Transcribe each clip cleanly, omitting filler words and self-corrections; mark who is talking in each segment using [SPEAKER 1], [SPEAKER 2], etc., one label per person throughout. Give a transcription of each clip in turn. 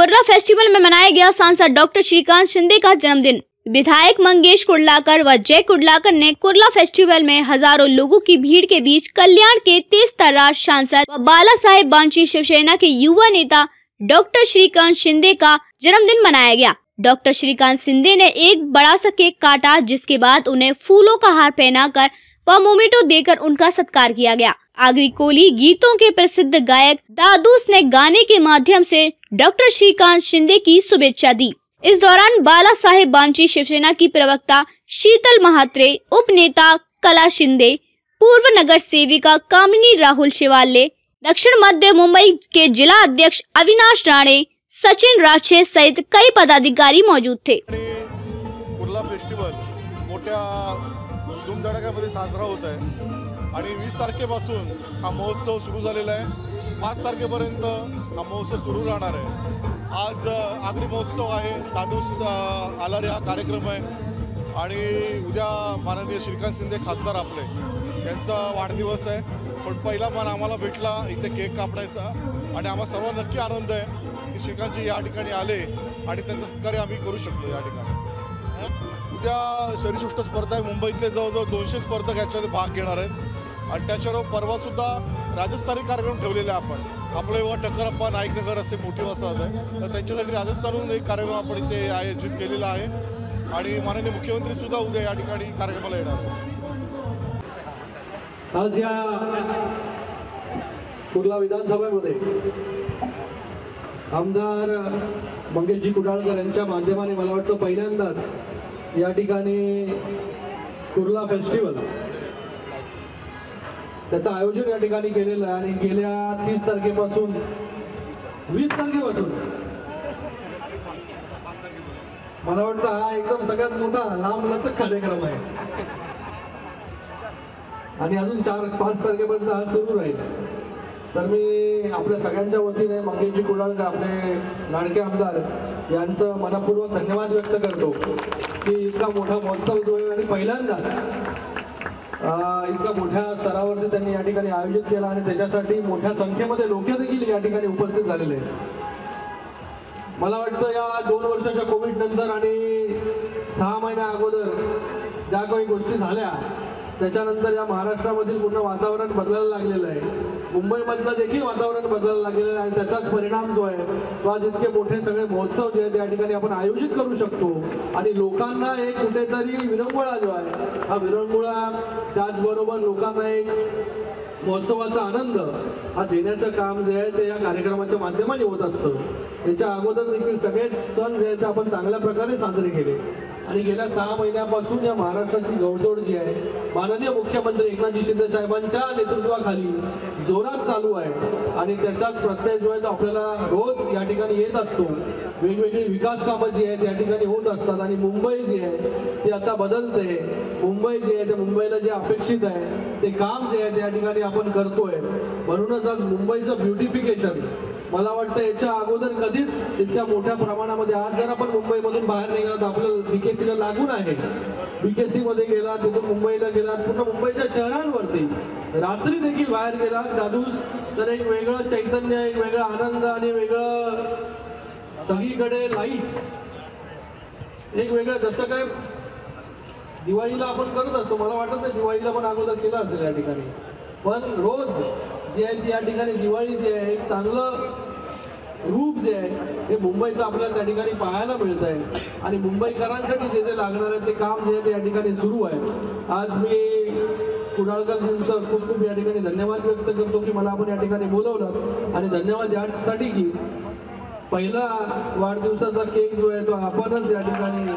[SPEAKER 1] Kurla festival में मनाया गया सांसद डॉक्टर श्रीकांत शिंदे का जन्मदिन। विधायक मंगेश कुंडलाकर व जय कुंडलाकर ने कुर्ला फेस्टिवल में हजारों लोगों की भीड़ के बीच कल्याण के तेज तर्रार सांसद व बाला साहेब बांची शिवसेना के युवा नेता डॉक्टर श्रीकांत शिंदे का जन्मदिन मनाया गया। डॉक्टर श्रीकांत शिंदे ने एक बड़ा सा केक काटा, जिसके बाद उन्हें फूलों का हार पहनाकर व मोमेंटो देकर उनका सत्कार किया गया। आगरी कोली गीतों के प्रसिद्ध गायक दादूस ने गाने के माध्यम से डॉक्टर श्रीकांत शिंदे की शुभेच्छा दी। इस दौरान बाला साहेब बांची शिवसेना की प्रवक्ता शीतल महात्रे, उप नेता कला शिंदे, पूर्व नगर सेविका कामिनी राहुल शिवाले, दक्षिण मध्य मुंबई के जिला अध्यक्ष अविनाश राणे, सचिन राठे सहित कई पदाधिकारी मौजूद थे।
[SPEAKER 2] कुर्ला फेस्टिवल मोठ्या धूमधडाक्यामध्ये साजरा होत आहे आणि 20 तारखेपासून हा महोत्सव सुरू झालेला आहे। 5 तारखेपर्यंत हा महोत्सव सुरू राहणार आहे। आज आगरी महोत्सव आहे, दादूस आलारे हा कार्यक्रम आहे आणि उद्या माननीय श्रीकांत शिंदे खासदार आपले यांचा वाढदिवस आहे। पण पहिला मान आम्हाला भेटला इथे केक कापण्याचा आणि आम्हाला सर्वांना नक्की आनंद आहे की श्रीकांतजी या ठिकाणी आले आणि त्यांचा सत्कार आम्ही करू शकलो। या ठिकाणी उद्या शरीरसृष्ट स्पर्धा आहे, मुंबईतले जवळजवळ 200 स्पर्धक याच्यामध्ये भाग घेणार आहेत आणि त्याच्यावर परवा सुद्धा राजस्थानी कार्यक्रम ठेवलेले आपण आपले टक्करप्पा नाईकनगर असे मोठी वसाहत आहे, तर त्यांच्यासाठी राजस्थानहून एक कार्यक्रम आपण इथे आयोजित केलेला आहे आणि माननीय मुख्यमंत्री सुद्धा उद्या या ठिकाणी कार्यक्रमाला येणार आहेत।
[SPEAKER 3] आज या कुर्ला विधानसभेमध्ये आमदार मंगेशजी कुडाळकर यांच्या माध्यमाने मला वाटतं पहिल्यांदाच या ठिकाणी कुर्ला फेस्टिवल त्याचं आयोजन या ठिकाणी केलेलं आहे आणि गेल्या 30 तारखेपासून 20 तारखेपासून मला वाटतं हा एकदम सगळ्यात मोठा लांबलचक कार्यक्रम आहे आणि अजून 4-5 तारखेपर्यंत हा सुरू राहील। तर मी आपल्या सगळ्यांच्या वतीने मंगेशजी कुडाळकर आपले लाडके आमदार यांचं मनपूर्वक धन्यवाद व्यक्त करतो की इतका मोठा महोत्सव जो आहे आणि पहिल्यांदा इतका मोठ्या स्तरावरती त्यांनी या ठिकाणी आयोजित केला आणि त्याच्यासाठी मोठ्या संख्येमध्ये लोक देखील या ठिकाणी उपस्थित झालेले आहेत। मला वाटतं या 2 वर्षाच्या कोविड नंतर आणि 6 महिन्या अगोदर ज्या काही गोष्टी झाल्या त्याच्यानंतर या महाराष्ट्रामधील पूर्ण वातावरण बदलायला लागलेलं आहे। मुंबईमधलं देखील वातावरण बदलायला लागलेलं आहे आणि त्याचाच परिणाम जो आहे तो आज इतके मोठे सगळे महोत्सव जे आहेत या ठिकाणी आपण आयोजित करू शकतो आणि लोकांना एक कुठेतरी विरंगुळा जो आहे हा विरंगुळा त्याचबरोबर लोकांना एक महोत्सवाचा आनंद हा देण्याचं काम जे आहे ते या कार्यक्रमाच्या माध्यमाने होत असतं। त्याच्या अगोदर देखील सगळेच सण जे आहेत ते आपण चांगल्या प्रकारे साजरे केले आणि गेल्या 6 महिन्यापासून या महाराष्ट्राची घोडदौड जी आहे माननीय मुख्यमंत्री एकनाथजी शिंदे साहेबांच्या नेतृत्वाखाली जोरात चालू आहे आणि त्याचाच प्रत्यय जो आहे तो आपल्याला रोज या ठिकाणी येत असतो। वेगवेगळी विकास कामं जी आहेत या ठिकाणी होत असतात आणि मुंबई जी आहे ती आता बदलते। मुंबई जी आहे ते मुंबईला जे अपेक्षित आहे ते काम जे आहे ते या ठिकाणी आपण करतोय। म्हणूनच आज मुंबईचं ब्युटिफिकेशन मला वाटतं याच्या अगोदर कधीच इतक्या मोठ्या प्रमाणामध्ये आज जर आपण मुंबईमधून बाहेर निघाला तर आपलं बीकेसीला लागून आहे, बीकेसी मध्ये गेला तिथून मुंबईला गेला पूर्ण मुंबईच्या शहरांवरती रात्री देखील बाहेर गेला दादूस तर एक वेगळं चैतन्य, एक वेगळा आनंद आणि वेगळं सगळीकडे लाईट्स एक वेगळं जसं काय दिवाळीला आपण करत असतो। मला वाटत नाही दिवाळीला पण अगोदर केलं असेल या ठिकाणी, पण रोज जे आहे ती या ठिकाणी दिवाळी जे आहे एक चांगलं रूप जे आहे हे मुंबईचं आपल्याला त्या ठिकाणी पाहायला मिळत आहे आणि मुंबईकरांसाठी जे जे लागणार आहे ते काम जे आहे ते या ठिकाणी सुरू आहे। आज मी कुडाळकरांचं खूप खूप या ठिकाणी धन्यवाद व्यक्त करतो की मला आपण या ठिकाणी बोलवलं आणि धन्यवाद यासाठी की पहिला वाढदिवसाचा केक जो आहे तो आपणच या ठिकाणी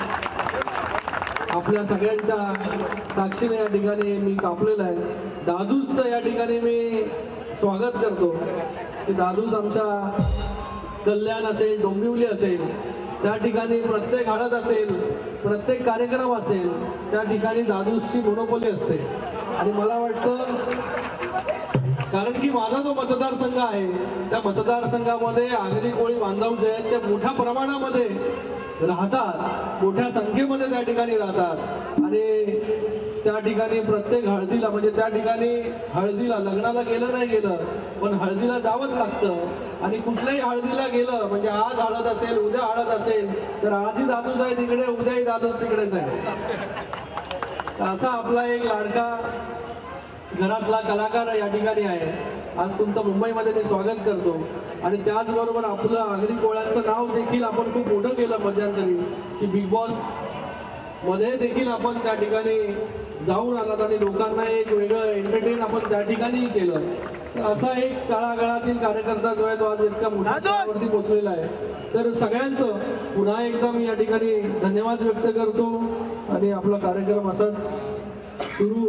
[SPEAKER 3] आपल्या सगळ्यांच्या साक्षीने या ठिकाणी मी कापलेला आहे। दादूसचं या ठिकाणी मी स्वागत करतो की दादूस आमच्या कल्याण असेल, डोंबिवली असेल त्या ठिकाणी प्रत्येक हळद असेल, प्रत्येक कार्यक्रम असेल त्या ठिकाणी दादूसची मोनोपोली असते आणि मला वाटतं कारण की माझा जो मतदारसंघ आहे त्या मतदारसंघामध्ये आगरी कोळी बांधव जे आहेत ते मोठ्या प्रमाणामध्ये राहतात, मोठ्या संख्येमध्ये त्या ठिकाणी राहतात आणि त्या ठिकाणी प्रत्येक हळदीला म्हणजे त्या ठिकाणी हळदीला लग्नाला गेलं नाही गेलं पण हळदीला जावंच लागतं आणि कुठल्याही हळदीला गेलं म्हणजे आज हळद असेल उद्या हळद असेल तर आजही दादूच आहे तिकडे उद्याही दादूच तिकडेच आहे। असा आपला एक लाडका घरातला कलाकार या ठिकाणी आहे। आज तुमचं मुंबईमध्ये मी स्वागत करतो आणि त्याचबरोबर आपलं आगरी कोळ्यांचं नाव देखील आपण खूप मोठं केलं मध्यंतरी की बिग बॉस मध्ये देखील आपण त्या ठिकाणी जाऊन आलात आणि लोकांना एक वेगळं एंटरटेन आपण त्या ठिकाणी केलं। तर असा एक तळागाळातील कार्यकर्ता जो आहे तो आज इतक्या मोठ्या स्तरावरती पोहोचलेला आहे। तर सगळ्यांचं पुन्हा एकदा मी या ठिकाणी धन्यवाद व्यक्त करतो आणि आपला कार्यक्रम असाच सुरू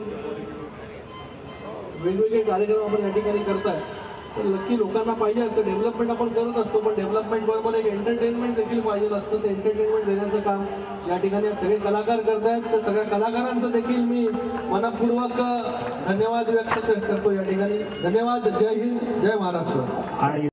[SPEAKER 3] वेगवेगळे कार्यक्रम आपण या ठिकाणी करताय तर नक्की लोकांना पाहिजे असतं डेव्हलपमेंट आपण करत असतो पण डेव्हलपमेंट बरोबर एक एंटरटेनमेंट देखील पाहिजे असतं ते एंटरटेनमेंट देण्याचं काम या ठिकाणी सगळे कलाकार करतायत। तर सगळ्या कलाकारांचं देखील मी मनपूर्वक धन्यवाद व्यक्त करतो या ठिकाणी। धन्यवाद। जय हिंद, जय महाराष्ट्र।